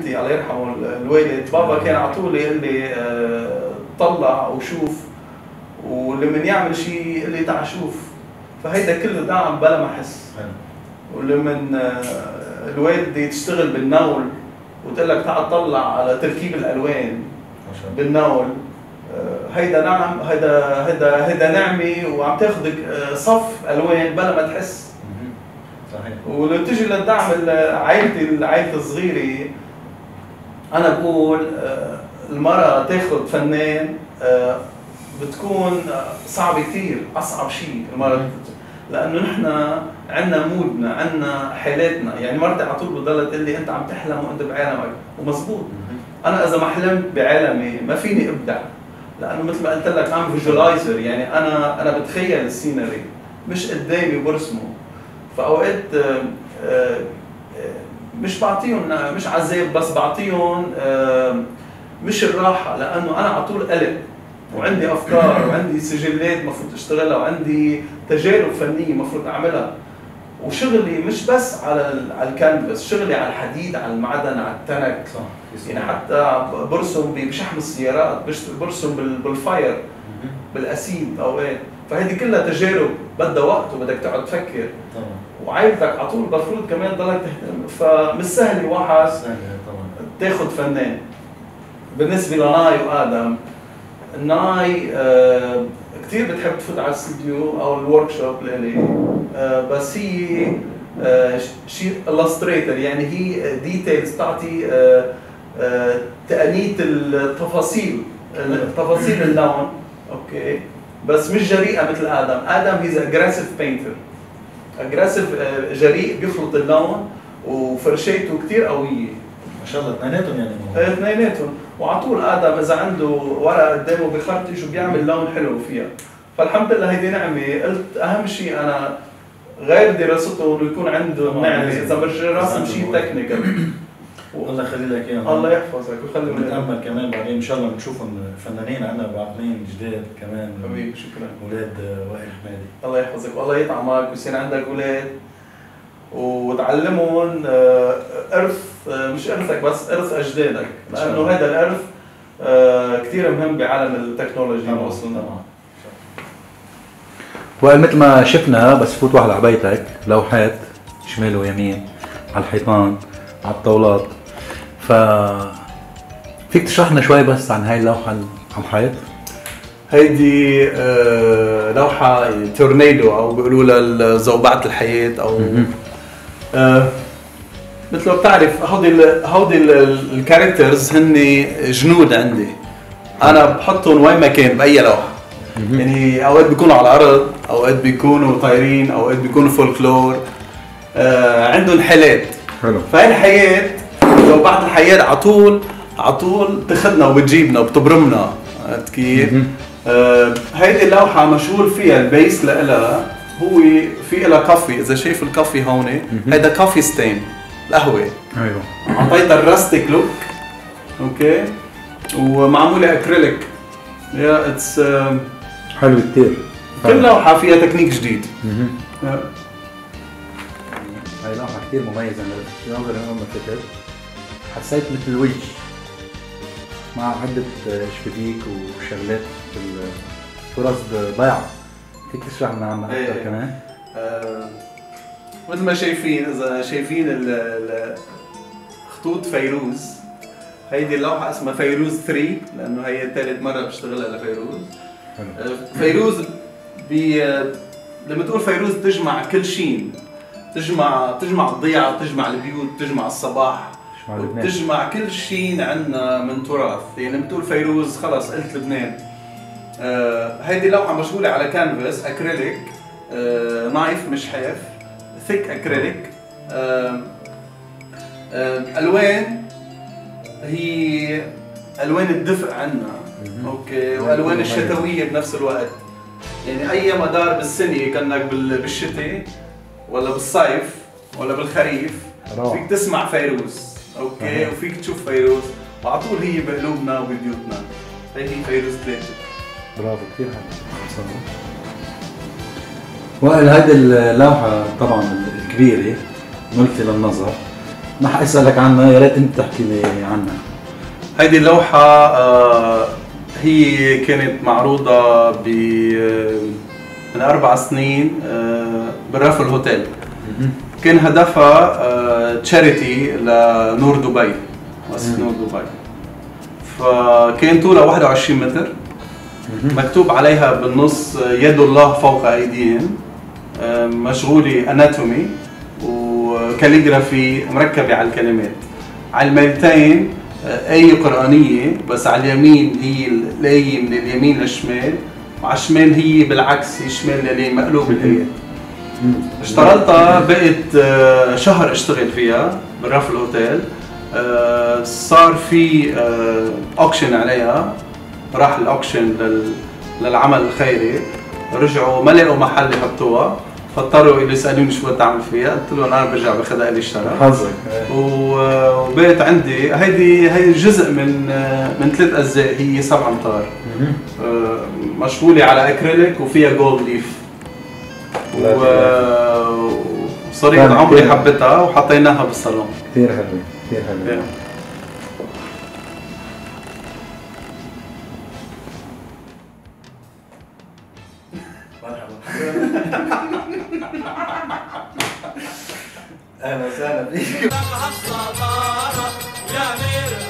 والدتي الله يرحمه الوالد بابا كان على طول يقول لي طلع وشوف، ولما يعمل شيء يقول لي تعال شوف. فهيدا كله دعم بلا ما احس. ولما الوالده تشتغل بالنول وتقول لك تعال طلع على تركيب الالوان بالنول، هيدا نعم، هيدا نعمه وعم تاخذ صف الوان بلا ما تحس. صحيح. ولو تجي للدعم عائلتي الصغيره، انا بقول المراه تاخذ فنان بتكون صعبه كثير، اصعب شيء المراه، لانه نحن عندنا مودنا، عندنا حالاتنا. يعني مرتي على طول بتضلها تقول لي انت عم تحلم وانت بعالمك، ومزبوط. انا اذا ما حلمت بعالمي ما فيني ابدع، لانه مثل ما قلت لك ام فيجوالايزر، يعني انا بتخيل السيناري مش قدامي برسمه. فاوقات مش بعطيهم مش عذاب، بس بعطيهم مش الراحه، لانه انا على طول قلق وعندي افكار وعندي سجلات المفروض اشتغلها وعندي تجارب فنيه المفروض اعملها. وشغلي مش بس على الكانفاس، شغلي على الحديد، على المعدن، على التنك. صح. يعني حتى برسم بشحم السيارات، برسم بالفاير، بالاسيد اوقات. فهذه كلها تجارب بدها وقت وبدك تقعد تفكر. طبعا. وعائلتك على طول المفروض كمان تضلك تهتم، فمش سهل الواحد تاخذ فنان. بالنسبه لناي وادم، ناي كثير بتحب تفوت على الاستديو او الورك شوب لإلي، بس هي شيء illustrator، يعني هي ديتيلز تعطي تقنيه التفاصيل، تفاصيل اللون. اوكي، بس مش جريئه مثل ادم هيز اجريسيف بينتر، اجريسيف جريء بيخلط اللون وفرشاته كثير قويه. ما شاء الله اثنيناتهم يعني. اثنيناتهم، وعلى طول ادم اذا عنده ورقه قدامه بخرطش وبيعمل لون حلو فيها. فالحمد لله هيدي نعمه. قلت اهم شيء انا غير دراسته انه يكون عنده نعمه، اذا مش راسم شيء تكنيكال. الله يخلي لك اياهم. الله يحفظك ويخلي لك. بنتامل كمان بعدين ان شاء الله بنشوفهم فنانين عندنا بعضين جداد كمان. حبيبي شكرا. اولاد وائل حمادي. الله يحفظك والله يطعمك ويصير عندك اولاد وتعلمهم ارث، مش ارثك بس ارث اجدادك، لانه هذا الارث كثير مهم بعالم التكنولوجيا اللي وصلنا. وائل مثل ما شفنا بس فوت واحد على بيتك لوحات شمال ويمين على الحيطان على الطاولات، فيك تشرح لنا شوي بس عن هاي اللوحه على الحيط؟ هيدي لوحه تورنيدو او بيقولوا لها زوبعه الحياه، او مثل ما بتعرف هودي الكاركترز هن جنود عندي، انا بحطهم وين ما كان باي لوحه. يعني اوقات بيكونوا على الارض، اوقات بيكونوا طايرين، اوقات بيكونوا فولكلور، عندهم حالات. حلو. فهي الحياه لو بعد الحياه على طول تاخذنا وبتجيبنا وبتبرمنا. عرفت كيف؟ هيدي اللوحه مشهور فيها البيس لها هو في لها كافي، اذا شايف الكافي هون هيدا كافي ستين القهوه. ايوه. اعطيتها الراستيك لوك. اوكي. ومعموله اكريليك. يا اتس حلو كثير. كل لوحه فيها تكنيك جديد. هاي لوحه كثير مميزه، انا نظري لما فتت حسيت مثل الوجه مع عده شبابيك وشغلات بالفرص ضيعه. فيك تشرح لنا عنها اكثر كمان؟ مثل ما شايفين، اذا شايفين خطوط فيروز، هيدي اللوحه اسمها فيروز 3 لانه هي ثالث مره بشتغلها لفيروز. فيروز لما تقول فيروز تجمع كل شيء، تجمع الضيعه، بتجمع البيوت، بتجمع الصباح، بتجمع كل شيء عندنا من تراث. يعني لما تقول فيروز خلص قلت لبنان. هيدي لوحه مشغوله على كانفاس اكريليك، نايف مش حاف، ثيك اكريليك. الوان هي الوان الدفء عندنا، اوكي، والوان الشتويه بنفس الوقت. يعني اي مدار بالسنه كانك بالشتاء ولا بالصيف ولا بالخريف فيك تسمع فيروز، اوكي، وفيك تشوف فيروز، وعلى طول هي بقلوبنا وببيوتنا. هي فيروز 3. برافو كثير حلو. وائل هيدي اللوحه طبعا الكبيره ملفتة للنظر، ما حاسالك عنها، يا ريت انت تحكي لي عنها. هيدي اللوحة هي كانت معروضة من 4 سنين بالرافل هوتيل. كان هدفها تشاريتي لنور دبي، مؤسسة نور دبي. فكان طولها 21 متر، مكتوب عليها بالنص يد الله فوق أيديهم، مشغولة اناتومي وكاليغرافي مركبة على الكلمات. على الميلتين آية قرآنية، بس على اليمين هي الآية من اليمين للشمال، وعلى الشمال هي بالعكس، هي شمال لليمين، مقلوب الآيات. اشتغلتها، بقت شهر اشتغل فيها بالرافل هوتيل. صار في اوكشن عليها، راح الاوكشن للعمل الخيري، رجعوا ما لقوا محل يحطوها، فاضطروا يسالوني شو بدي اعمل فيها، قلت لهم انا برجع باخذها لي اشترى. حظك. وبقت عندي هيدي جزء من 3 اجزاء، هي 7 امتار، مشغوله على اكريليك وفيها جولد ليف. وصريحة عمري حبيتها وحطيناها بالصالون. كثير حلوة، كثير حلوة. اهلا وسهلا فيك.